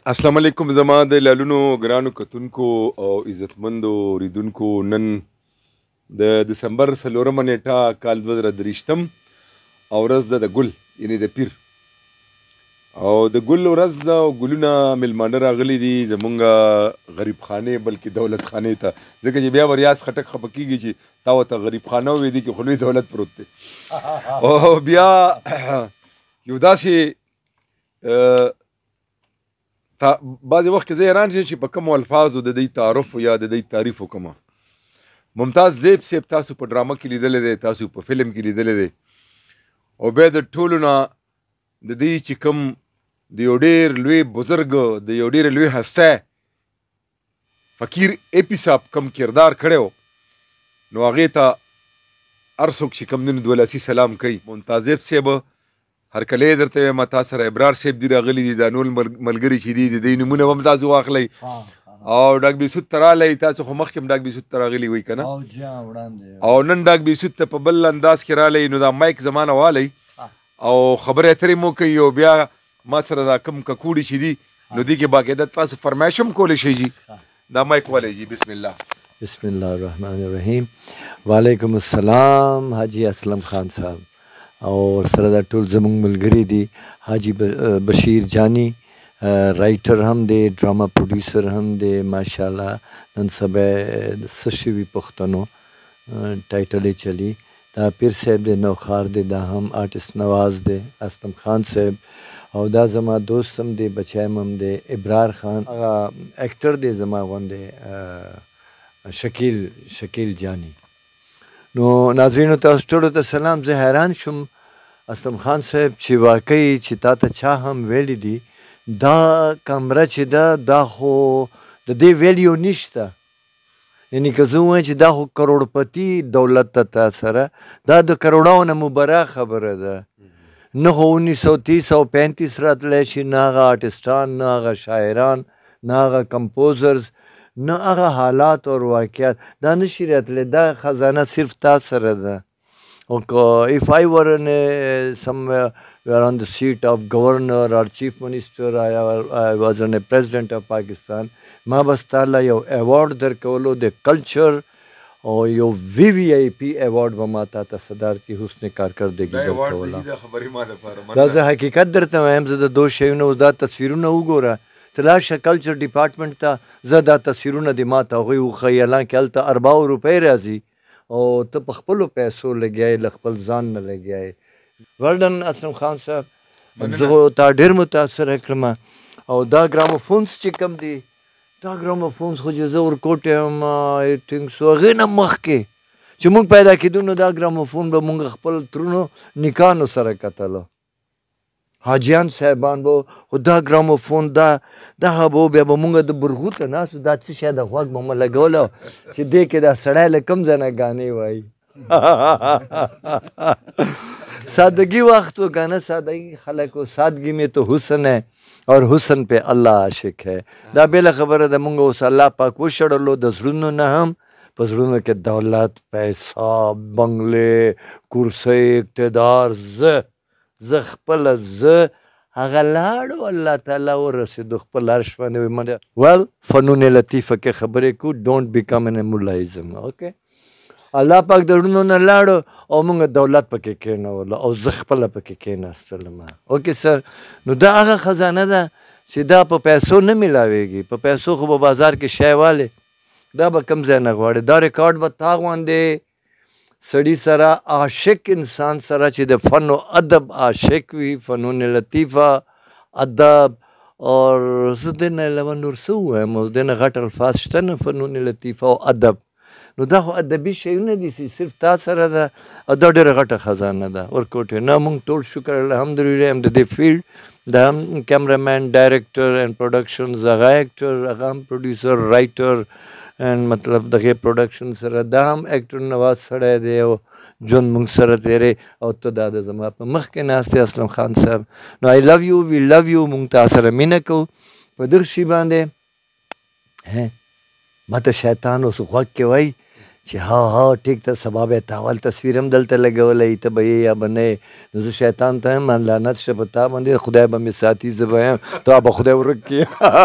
السلام علیکم زما د لالونو ګرانو کتونکو او عزتمندو اوریدونکو نن د دسمبر 4 نیټه کال 2023 او ورځ د ګل یعنی د پیر او د ګل ورځ ده او ګلونه ملمانه راغلي دي زمونږ غریب خانه بلکې دولت خانه ته ځکه چې بیا وریاض خټک خپه کیږي چې تا ورته غریب خانه وې دي کې خلوي دولت پروت دی او بیا یو داسې بعضې وخت کې زه حیران شم چې په کومو الفاظو د دوی تعارف یا د دوی تعریف وکړم. ممتاز زیب صاحب تاسو په ډرامه کې لیدلی دی، تاسو په فلم کې لیدلی دی او بیا د ټولو نه د دوی چې کوم د یو ډېر لوی بزرګ د یو ډېر لوی هستی فقیر اپي صاحب کوم کردار کړی و نو هغې ته هر څوک چې کوم دین دولاسي سلام کوي. ممتاز زیب صاحب هر کله درته وایم تا سره ابرار صاحب دی راغلی دي دا نور ملګري چې دي د دوی نومونه به هم تاسو واخلئ او ډاک بیسود ته راغلی تاسو خو مخکې هم ډاک بیسود ته راغلي وئ که نه او نن ډاک بیسود ته په بل انداز کې راغلی نو دا مایک زمانه والی او خبرې اترې مو کوي او بیا ما سره دا کم ککوړي چې دي نو دې کې باقاعده تاسو فرمایش هم کولی شئ جي دا مایک والی جي بسم الله. بسم الله الرحمن الرحیم. وعلیکم السلام حاجی اسلم خان صاحب او سره دا ټول زموږ ملګري دي. حاجی بشیر جانی رائټر هم دی، ډراما پروډیوسر هم دی ماشاءالله. نن سبا څه شوي پښتنو ټایټل یې چلی دا پیر صاحب دی، نوخار دی، دا هم آرټسټ نواز دی، اسلم خان صاحب او دا زما دوست هم دی، بچایم هم دی، ابرار خان هغه ایکټر دی زما غوندې شکیل جانی. نو ناظرینو تاسو ټولو ته سلام. زه حیران شوم اسلم خان صاحب چې واقعي چې تا ته چا هم ویلی دي دا کمره چې ده دا خو د دې ویلیو نشته، یعنی که زه ووایم چې دا خو کروڑپتی دولت ته تا سره دا د کروڑاو نه مبرا خبره ده. نه خو 1930 راتلی شي، نه هغه آرټسټان، نه هغه شاعران، نه هغه کمپوزرز، نه هغه حالات اور واقعات دا نشي راتلی. دا خزانه صرف تا سره ده. if I were in somewhere on the seat of governor or chief minister, I was on a president of Pakistan, ما بس تعالی یو ایوارډ درکولو د کلچر او یو VVIP ایوارډ به ما تا ته صدارتي حسن کارکردګي درکوله. دا زه حقیقت درته وایم. زه د دو شیونو دا تصویرونه وګوره ته لاشه کلچر ډپارټمنټ ته زه دا تصویرونه دې ما ته هغوی وښیي حالانکې هلته ارباو روپۍ راځي او ته په خپلو پیسو لګیایې له خپل ځان نه لګیایې. ویل ډن اسلم خان صاحب، زه تا ډېر متاثره کړم. او دا ګراموفونز چې کوم دي دا ګراموفونز خو چې زه ورکوټ یم آی تھنک سو هغې نه مخکې چې موږ پیدا کېدو نو دا ګراموفون به موږ خپل ترونو نکانو سره کتلو. حاجیان صاحبان به خو دا ګراموفون دغه به بیا به مونږ د برغو ته ناستو دا څه شی د غوږ به مو لګوله چې دې کې دا سړی له کوم ځای نه ګانې وایي. سادگی وقت و گانا سادگی خلق و سادگی میں تو حسن ہے اور حسن پہ اللہ عاشق ہے. دا بله خبره ده مونږ اوس الله پاک وشړلو د زړونو نه هم په زړونو کې دولت، پیسه، بنګلې، کرسۍ، اقتدار زه خپله هغه لاړو الله تعالی ورسېدو خپل عرش باندې. ویل فنون لطیفه کې خبرې کو ډونټ بیکم ان ملایزم. اوکې الله پاک د زړونو نه لاړو او موږ دولت پکې کېنولو او زه خپله پکې کېناستلم. اوکې سر. نو دا هغه خزانه ده چې دا په پیسو نه میلاویږي. په پیسو خو په بازار کې شی والی دا به کوم ځای نه غواړي. دا ریکارډ به تا غوندې سړي سره عاشق انسان سره چې د فن و ادب عاشق وي، فنون لطیفه، ادب اور زه دې نه علاوه نور څه ووایم او دې نه غټ الفاظ شته نه فنون لطیفه او ادب. نو دا خو ادبي شیونه دي چې صرف تا سره ده او دا ډېره غټه خزانه ده ورکوټې. نه موږ ټول شکر الحمدلله یم د دې فیلډ دا هم کیمرامین، ډایرکټر اینډ پروډکشنز، هغه ایکټر، هغه هم پروډیوسر، رایټر اینڈ مطلب دغه پروډکشن سره دا هم ایکټر نواز سړی دی او ژوند موږ سره تیری او ته دا د زما په مخ کې ناست دی اسلم خان صاحب. نو آی لو یو، وی لو یو. موږ تا سره مینه کوو په دغه شي باندې. ما ته شیطان اوس غوږ کې وایي چې ها ټیک ته سبا به تاول تصویر هم دلته لګولې ته به یا بنې نو زه شیطان ته هم لعنت شه په تا باندې خدای به مې ساتي زه به یم ته به خدای ورک کړي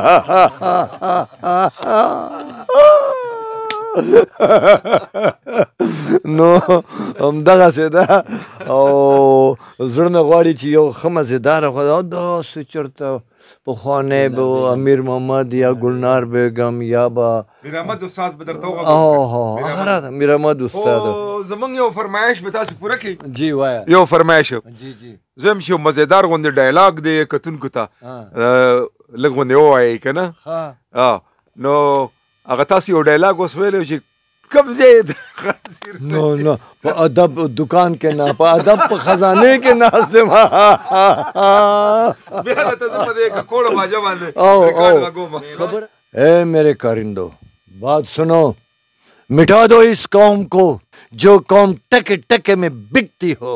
نو همدغسې ده او زړه مې غواړي چې یو ښه مزېداره خو داسې چېرته پخوانی به امیر محمد یا گلنار بیگم یا به میر احمد استاد به درته وغږوم هغه میر احمد استاد زمونږ یو فرمایش به تاسو پوره کړئ جی وایه یو فرمایش جی زه هم چې یو مزېدار غوندې ډایلاګ دی کتونکو ته لږ غوندې ووایئ که نه نو هغه تاسو یو ډایلاګ اوس ویلی چې کوم ځای نو نو په ادب دکان کې نه په ادب په خزانه کې ناست یم بیا ته زه په دې ککوړه باجه باندې خبر اے میرے کارندو بات سنو مٹا دو اس قوم کو جو قوم ٹکے ٹکے میں بکتی ہو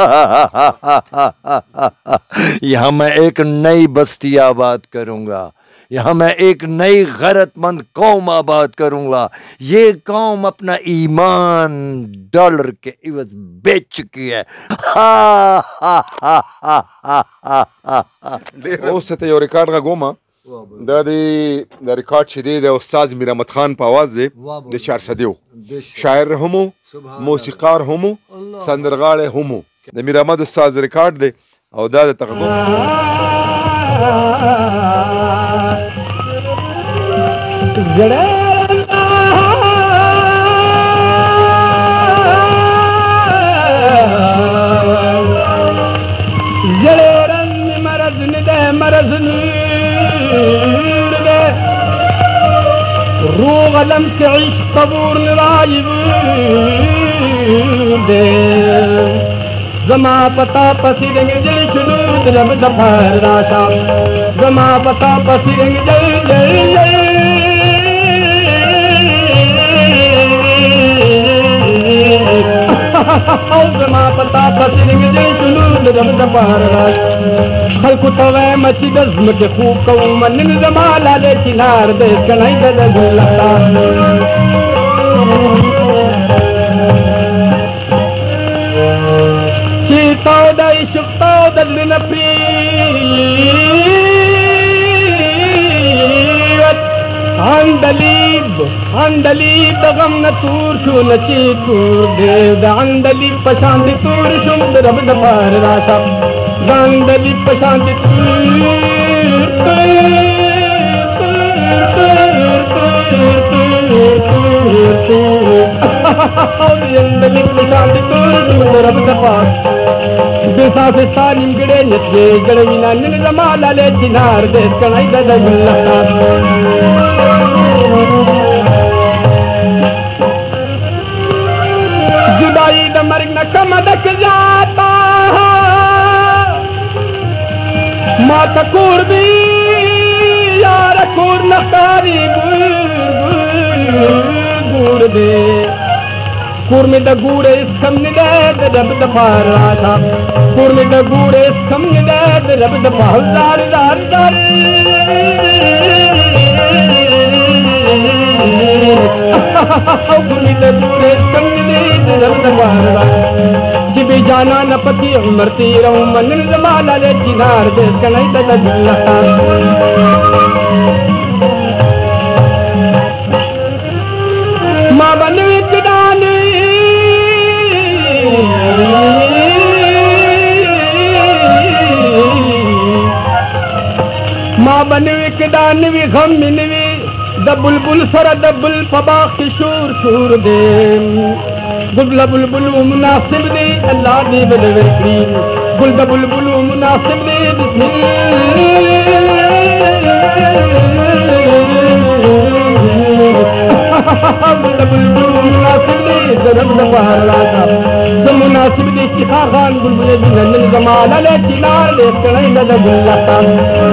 یہاں میں ایک نئی بستی آباد کروں گا یہاں میں ایک نئی غیرت مند قوم آباد کروں گا یہ قوم اپنا ایمان ڈالر کے عوض بیچ چکی ہے اوس ته یو ریکارډ غږوم دا د ریکارډ چې دی د استاد میر احمد خان په آواز دی د چارسدیو شاعر هم موسیقار هم سندرغاړی هم د میر احمد استاد ریکارډ دی او دا د تغږوم روغ لم تعيش طبور رايب زما پتا پسیرنگ جل شنود رب دفار راشا زما پتا پسیرنگ جل جل جل زما پتا پسیرنگ جل شنود رب دفار راشا خلقو توے مچی دزم کے خوب کو منن زما لالے چنار دے کنائی دد گلتا چیتاو دا عشقتاو دل نپریوت عندلیب دا غم نتور شو نچی تور دے دا عندلیب پشان دی تور شم دا رب دا پار راشا عندلیب پشان دی رب دا پار بیسا سے سالیم گڑے نتگے گڑے وینا نن زمالا لے چنار دے کنائی دا اللہ جدائی دا مرگ نہ کم دک جاتا ماتا کور بھی یارا کور نخاری گور دے کور میں دا گوڑے اس کم ندے رب دا پار راشا کور میں دا گوڑے اس کم ندے رب دا پار دار دار دار کور میں دا گوڑے اس کم ندے رب دا پار راشا جبی جانا نہ پتی عمر تیرہ منن زمالا لے چنار دے کنائی دا اللہ ماں بنوی کدانی ماں بنوی کدانوی غم منوی دا بلبل سر دا بل فباق شور شور دے گل بلبل مناسب دے اللہ دی بلوکری گل بلبل مناسب دے بسم گل بلبل مناسب دے ضرب دفار راتا مناسب دے شخا خان بلبل دن زمالا لے چنار لے کنائی لدہ گلتا